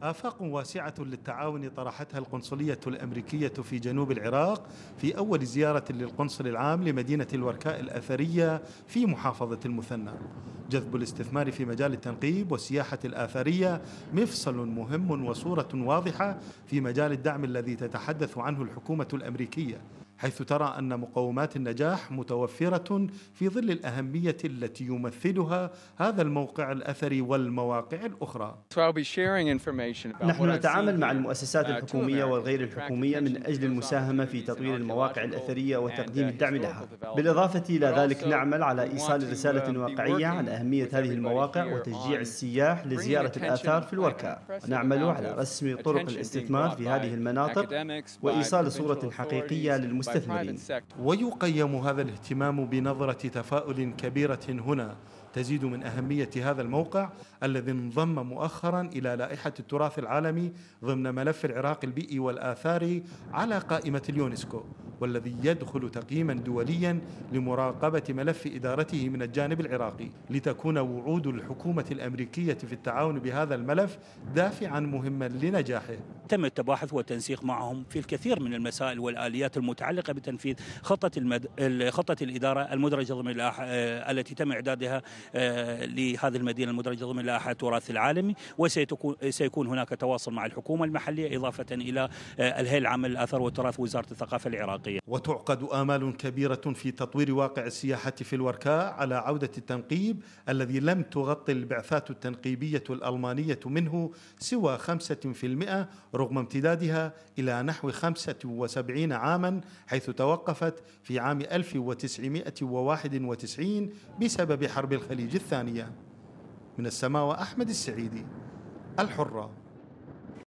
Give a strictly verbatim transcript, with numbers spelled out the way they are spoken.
آفاق واسعة للتعاون طرحتها القنصلية الأمريكية في جنوب العراق في أول زيارة للقنصل العام لمدينة الوركاء الأثرية في محافظة المثنى. جذب الاستثمار في مجال التنقيب والسياحة الآثرية مفصل مهم وصورة واضحة في مجال الدعم الذي تتحدث عنه الحكومة الأمريكية، حيث ترى أن مقومات النجاح متوفرة في ظل الأهمية التي يمثلها هذا الموقع الأثري والمواقع الأخرى. نحن نتعامل مع المؤسسات الحكومية والغير الحكومية من أجل المساهمة في تطوير المواقع الأثرية وتقديم الدعم لها. بالإضافة إلى ذلك نعمل على إيصال رسالة واقعية عن أهمية هذه المواقع وتشجيع السياح لزيارة الآثار في الوركاء، ونعمل على رسم طرق الاستثمار في هذه المناطق وإيصال صورة حقيقية للمستثمرين. ويقيم هذا الاهتمام بنظرة تفاؤل كبيرة هنا تزيد من أهمية هذا الموقع الذي انضم مؤخرا إلى لائحة التراث العالمي ضمن ملف العراق البيئي والآثاري على قائمة اليونسكو، والذي يدخل تقييما دوليا لمراقبة ملف إدارته من الجانب العراقي، لتكون وعود الحكومة الأمريكية في التعاون بهذا الملف دافعا مهما لنجاحه. تم التباحث والتنسيق معهم في الكثير من المسائل والآليات المتعلقة بتنفيذ خطة المد... خطة الإدارة المدرجة ضمن اللائحة التي تم إعدادها لهذه المدينة المدرجة ضمن لائحة التراث العالمي، وسيكون هناك تواصل مع الحكومة المحلية إضافة إلى الهيئة العامة للآثار والتراث ووزارة الثقافة العراقية. وتعقد آمال كبيرة في تطوير واقع السياحة في الوركاء على عودة التنقيب الذي لم تغطي البعثات التنقيبية الألمانية منه سوى خمسة في المئة رغم امتدادها إلى نحو خمسة وسبعين عاما، حيث توقفت في عام ألف وتسعمئة وواحد وتسعين بسبب حرب الخليج الثانية. من السماوة أحمد السعيدي، الحرة.